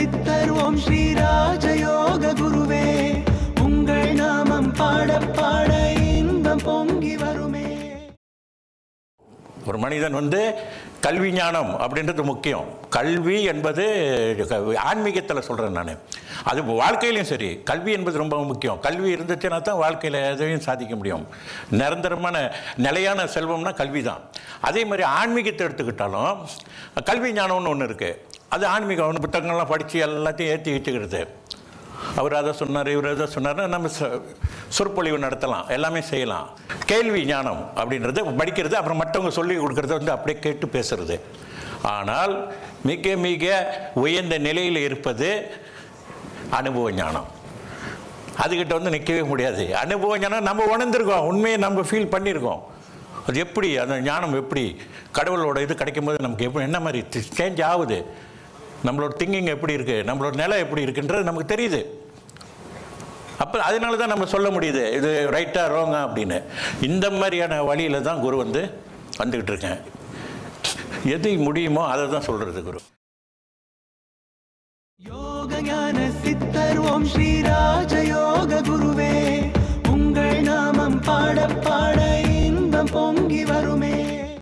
சித்தர் ஓம் ஸ்ரீ ராஜயோக குருவே உங்கள் நாமம் பாட பாட இன்பம் பொங்கி வருமே. ஒரு மனிதன் கல்வி ஞானம் அப்படின்றது முக்கியம். கல்வி என்பது ஆன்மீகத்தில் சொல்கிறேன் நான், அது வாழ்க்கையிலையும் சரி. கல்வி என்பது ரொம்ப முக்கியம். கல்வி இருந்துச்சுன்னா தான் வாழ்க்கையில் எதையும் சாதிக்க முடியும். நிரந்தரமான நிலையான செல்வம்னா கல்வி தான். அதே மாதிரி ஆன்மீகத்தை எடுத்துக்கிட்டாலும் கல்வி ஞானம்னு ஒன்று இருக்குது. அது ஆன்மீகம் புத்தகங்கள்லாம் படித்து எல்லாத்தையும் ஏற்றி வச்சுக்கிறது. அவர் அதை சொன்னார், இவர் எதை சொன்னார், நம்ம சொற்பொழிவு நடத்தலாம், எல்லாமே செய்யலாம். கேள்வி ஞானம் அப்படின்றது படிக்கிறது, அப்புறம் மற்றவங்க சொல்லி கொடுக்கறத அப்படியே கேட்டு பேசுறது. ஆனால் மிக மிக உயர்ந்த நிலையில் இருப்பது அனுபவ ஞானம். அதுக்கிட்ட நிற்கவே முடியாது. அனுபவ ஞானம் நம்ம உணர்ந்துருக்கோம், உண்மையை நம்ம ஃபீல் பண்ணியிருக்கோம். அது எப்படி அந்த ஞானம் எப்படி கடவுளோட இது கிடைக்கும் போது நமக்கு எப்படி என்ன மாதிரி சேஞ்ச் ஆகுது, நம்மளோட திங்கிங் எப்படி இருக்குது, நம்மளோட நிலை எப்படி இருக்குன்றது நமக்கு தெரியுது. அப்போ அதனால தான் நம்ம சொல்ல முடியுது இது ரைட்டாக ரோங்கா அப்படின்னு. இந்த மாதிரியான வழியில் தான் குரு வந்துக்கிட்டு இருக்கேன். எது முடியுமோ அதை தான் சொல்கிறது குரு. யோக ஞான சித்தர் ஓம் ஸ்ரீ